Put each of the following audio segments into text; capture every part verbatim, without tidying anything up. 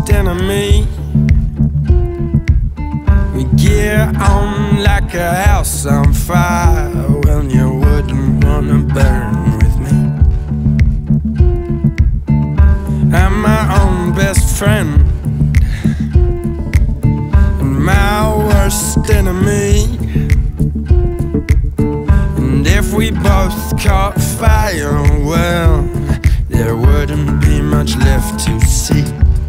worst enemy. We get on like a house on fire. Well, you wouldn't wanna burn with me. I'm my own best friend and my worst enemy. And if we both caught fire, well, there wouldn't be much left to see.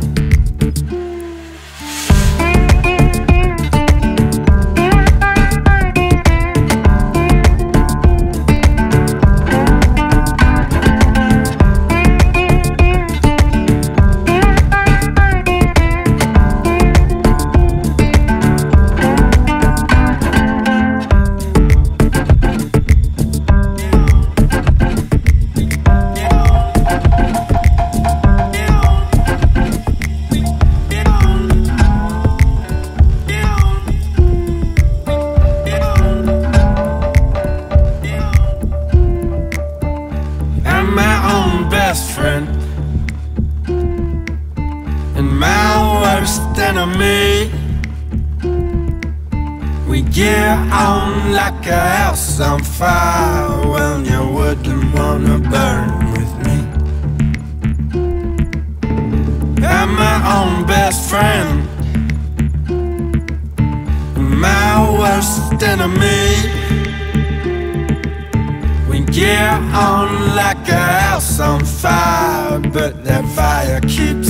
Best friend and my worst enemy. We get on like a house on fire. Well, you wouldn't wanna burn with me. I'm my own best friend and my worst enemy. Get on like a house on fire, but that fire keeps